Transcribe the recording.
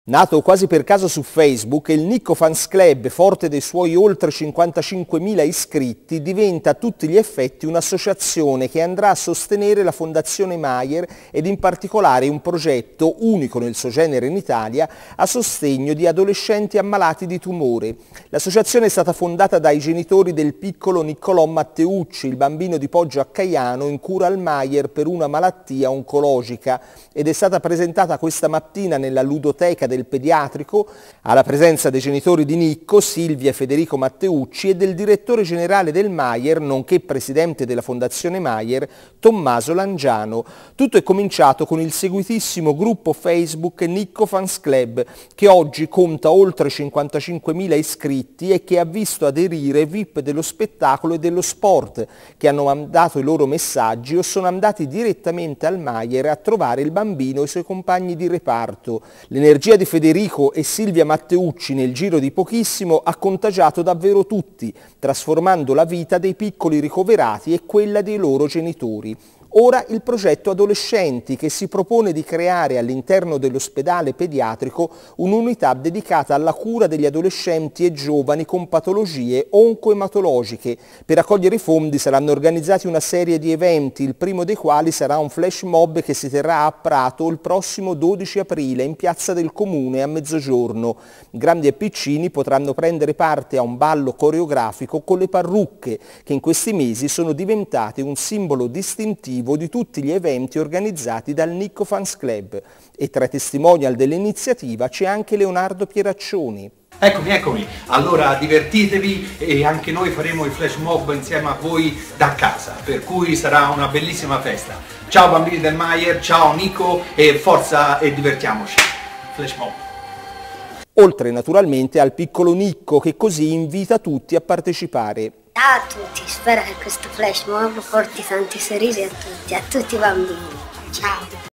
Nato quasi per caso su Facebook, il Nicco Fans Club, forte dei suoi oltre 55.000 iscritti, diventa a tutti gli effetti un'associazione che andrà a sostenere la Fondazione Mayer ed in particolare un progetto unico nel suo genere in Italia a sostegno di adolescenti ammalati di tumore. L'associazione è stata fondata dai genitori del piccolo Niccolò Matteucci, il bambino di Poggio a Caiano in cura al Mayer per una malattia oncologica, ed è stata presentata questa mattina nella ludoteca del pediatrico alla presenza dei genitori di Nicco, Silvia e Federico Matteucci, e del direttore generale del Mayer, nonché presidente della Fondazione Mayer, Tommaso Langiano. Tutto è cominciato con il seguitissimo gruppo Facebook Nicco Fans Club, che oggi conta oltre 55.000 iscritti e che ha visto aderire VIP dello spettacolo e dello sport, che hanno mandato i loro messaggi o sono andati direttamente al Mayer a trovare il bambino e i suoi compagni di reparto. L'energia di Federico e Silvia Matteucci nel giro di pochissimo ha contagiato davvero tutti, trasformando la vita dei piccoli ricoverati e quella dei loro genitori. Ora il progetto Adolescenti, che si propone di creare all'interno dell'ospedale pediatrico un'unità dedicata alla cura degli adolescenti e giovani con patologie oncoematologiche. Per raccogliere i fondi saranno organizzati una serie di eventi, il primo dei quali sarà un flash mob che si terrà a Prato il prossimo 12 aprile in Piazza del Comune a mezzogiorno. Grandi e piccini potranno prendere parte a un ballo coreografico con le parrucche, che in questi mesi sono diventate un simbolo distintivo di tutti gli eventi organizzati dal Nicco Fans Club, e tra i testimonial dell'iniziativa c'è anche Leonardo Pieraccioni. Eccomi, allora divertitevi e anche noi faremo il flash mob insieme a voi da casa, per cui sarà una bellissima festa. Ciao bambini del Mayer, ciao Nico e forza e divertiamoci. Flash mob. Oltre naturalmente al piccolo Nicco, che così invita tutti a partecipare. Ciao a tutti, spero che questo flash mob porti tanti sorrisi a tutti i bambini. Ciao!